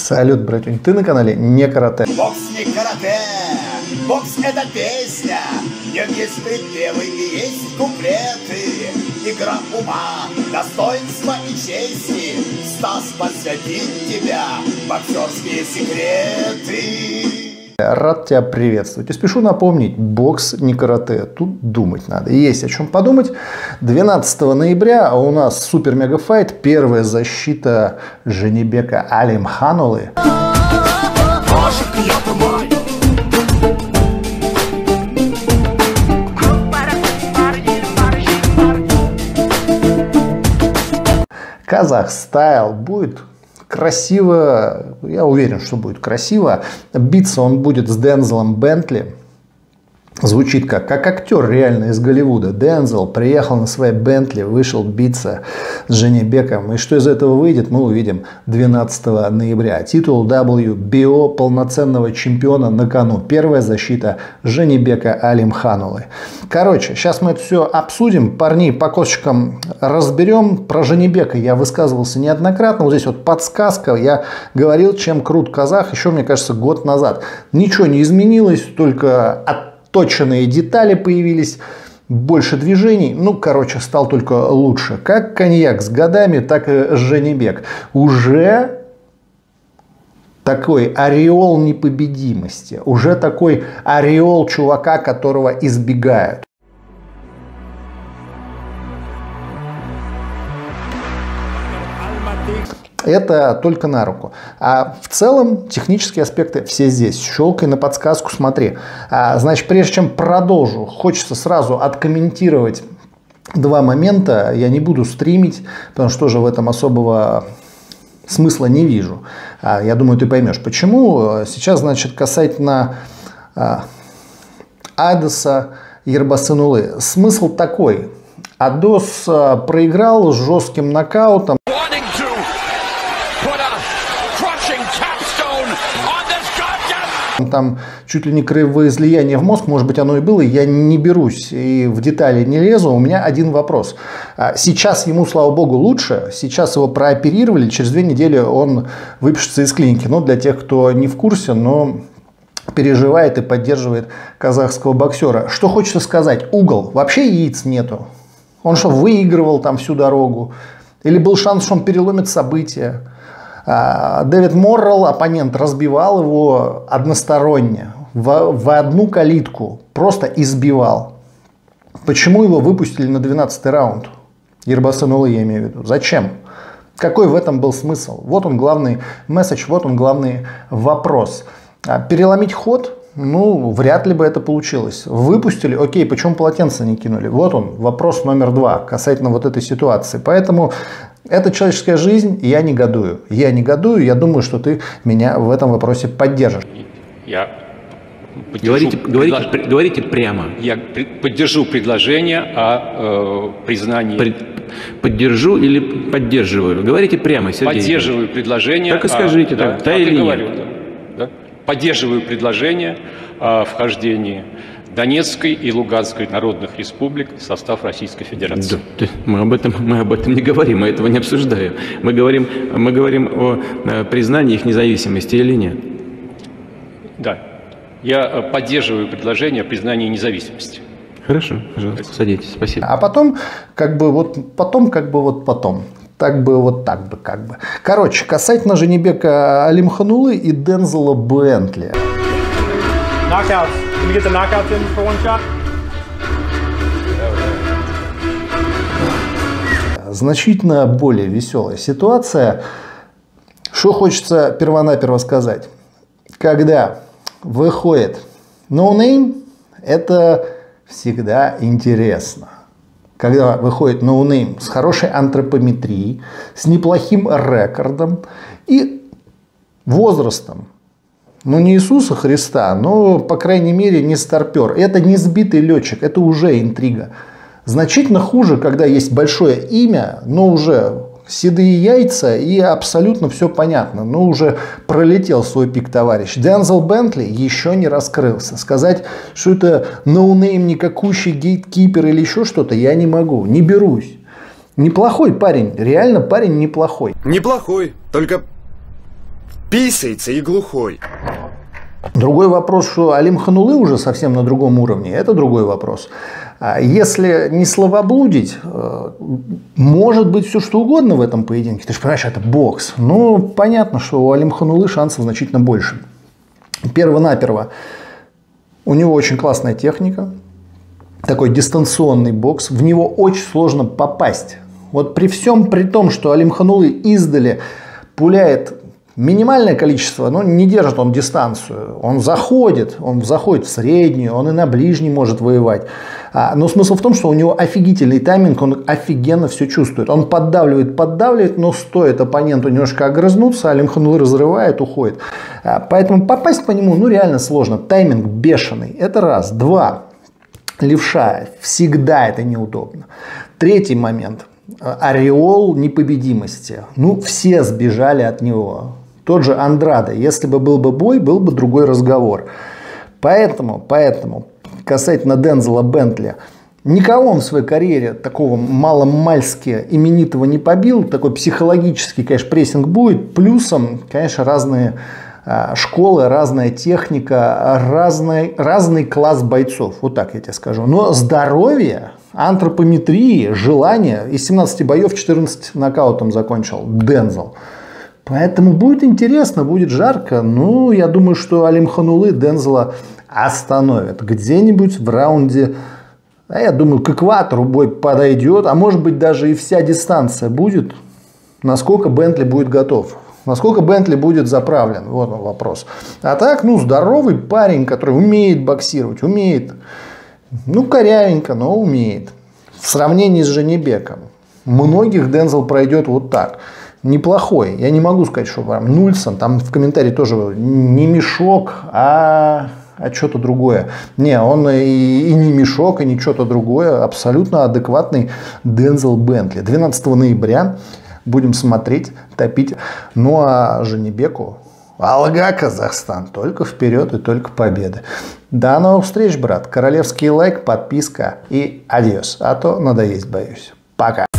Салют, братюнь, ты на канале Не Карате. Бокс не карате, бокс это песня, в нем есть припевы и есть куплеты. Игра ума, достоинства и чести, Стас посвятит тебя в боксерские секреты. Рад тебя приветствовать. И спешу напомнить, бокс не карате. Тут думать надо. Есть о чем подумать. 12 ноября у нас супер-мега-файт. Первая защита Женебека Алимханулы. Казах стайл будет красиво, я уверен, что будет красиво. Биться он будет с Дензелом Бентли. Звучит как актер реально из Голливуда. Дензел приехал на своей Бентли, вышел биться с Женебеком. И что из этого выйдет, мы увидим 12 ноября. Титул WBO полноценного чемпиона на кону. Первая защита Женебека Алимханулы. Короче, сейчас мы это все обсудим. Парней по косточкам разберем. Про Женебека я высказывался неоднократно. Вот здесь вот подсказка. Я говорил, чем крут казах еще, мне кажется, год назад. Ничего не изменилось, только отточенные детали появились, больше движений. Ну, короче, стал только лучше. Как коньяк с годами, так и Женебек. Уже такой ореол непобедимости. Уже такой ореол чувака, которого избегают. Это только на руку. А в целом технические аспекты все здесь. Щелкай на подсказку, смотри. Значит, прежде чем продолжу, хочется сразу откомментировать два момента. Я не буду стримить, потому что тоже в этом особого смысла не вижу. Я думаю, ты поймешь, почему. Сейчас, значит, касательно Адеса Ербасынулы. Смысл такой. Адос проиграл с жестким нокаутом. Там чуть ли не кровоизлияние в мозг, может быть, оно и было, я не берусь и в детали не лезу. У меня один вопрос. Сейчас ему, слава богу, лучше, сейчас его прооперировали, через 2 недели он выпишется из клиники. Ну, для тех, кто не в курсе, но переживает и поддерживает казахского боксера. Что хочется сказать, угол, вообще яиц нету. Он что, выигрывал там всю дорогу? Или был шанс, что он переломит события? Дэвид Моррелл, оппонент, разбивал его односторонне, в одну калитку, просто избивал. Почему его выпустили на 12-й раунд? Ербасынулы, я имею в виду. Зачем? Какой в этом был смысл? Вот он главный месседж, вот он главный вопрос. Переломить ход? Ну, вряд ли бы это получилось. Выпустили, окей, почему полотенце не кинули? Вот он, вопрос номер 2 касательно вот этой ситуации. Поэтому это человеческая жизнь, и я негодую. Я думаю, что ты меня в этом вопросе поддержишь. Я говорите прямо. Я поддержу предложение о признании. Поддержу или поддерживаю? Говорите прямо, Сергей. Поддерживаю предложение. Так и скажите, да, да или нет? Да. Поддерживаю предложение о вхождении Донецкой и Луганской народных республик в состав Российской Федерации. Да, мы об этом не говорим, мы этого не обсуждаем. Мы говорим о признании их независимости или нет. Да, я поддерживаю предложение о признании независимости. Хорошо, пожалуйста, садитесь, спасибо. А потом, как бы вот потом. Так бы. Короче, касательно Женебека Алимханулы и Дензела Бентли. Knockouts. Can we get the knockouts in for one shot? Значительно более веселая ситуация. Что хочется первонаперво сказать. Когда выходит ноунейм, это всегда интересно. Когда выходит ноунейм с хорошей антропометрией, с неплохим рекордом и возрастом. Ну, не Иисуса Христа, но, по крайней мере, не старпер. Это не сбитый летчик, это уже интрига. Значительно хуже, когда есть большое имя, но уже седые яйца и абсолютно все понятно. Но уже пролетел свой пик товарищ. Дензел Бентли еще не раскрылся. Сказать, что это ноунейм, никакущий гейткипер или еще что-то, я не могу, не берусь. Неплохой парень, реально парень неплохой. Неплохой, только писается и глухой. Другой вопрос, что Алим Ханулы уже совсем на другом уровне. Это другой вопрос. Если не словоблудить, может быть все что угодно в этом поединке. Ты же понимаешь, это бокс. Ну, понятно, что у Алим Ханулы шансов значительно больше. Перво-наперво. У него очень классная техника. Такой дистанционный бокс. В него очень сложно попасть. Вот при всем при том, что Алим Ханулы издали пуляет минимальное количество, но не держит он дистанцию. Он заходит в среднюю, он и на ближней может воевать. Но смысл в том, что у него офигительный тайминг, он офигенно все чувствует. Он поддавливает, но стоит оппоненту немножко огрызнуться, Алим Ханулы разрывает, уходит. Поэтому попасть по нему реально сложно. Тайминг бешеный. Это раз. Два. Левша. Всегда это неудобно. Третий момент. Ореол непобедимости. Все сбежали от него. Тот же Андраде. Если бы был бы бой, был бы другой разговор. Поэтому касательно Дензела Бентли, никого он в своей карьере такого маломальски именитого не побил. Такой психологический, конечно, прессинг будет. Плюсом, конечно, разные школы, разная техника, разный класс бойцов. Вот так я тебе скажу. Но здоровье, антропометрии, желание. Из 17 боев 14 нокаутом закончил Дензел. Поэтому будет интересно, будет жарко. Я думаю, что Алим Ханулы Дензела остановит. Где-нибудь в раунде, я думаю, к экватору бой подойдет. А может быть, даже и вся дистанция будет. Насколько Бентли будет готов. Насколько Бентли будет заправлен. Вот он вопрос. А так, здоровый парень, который умеет боксировать. Умеет. Корявенько, но умеет. В сравнении с Жанибеком. Многих Дензел пройдет вот так. Неплохой. Я не могу сказать, что прям Нульсон. Там в комментарии тоже не мешок, а что-то другое. Не, он и не мешок, и не что-то другое. Абсолютно адекватный Дензел Бентли. 12 ноября будем смотреть, топить. А Жанибеку Алга, Казахстан. Только вперед и только победы. До новых встреч, брат. Королевский лайк, подписка и адьос. А то надоесть боюсь. Пока.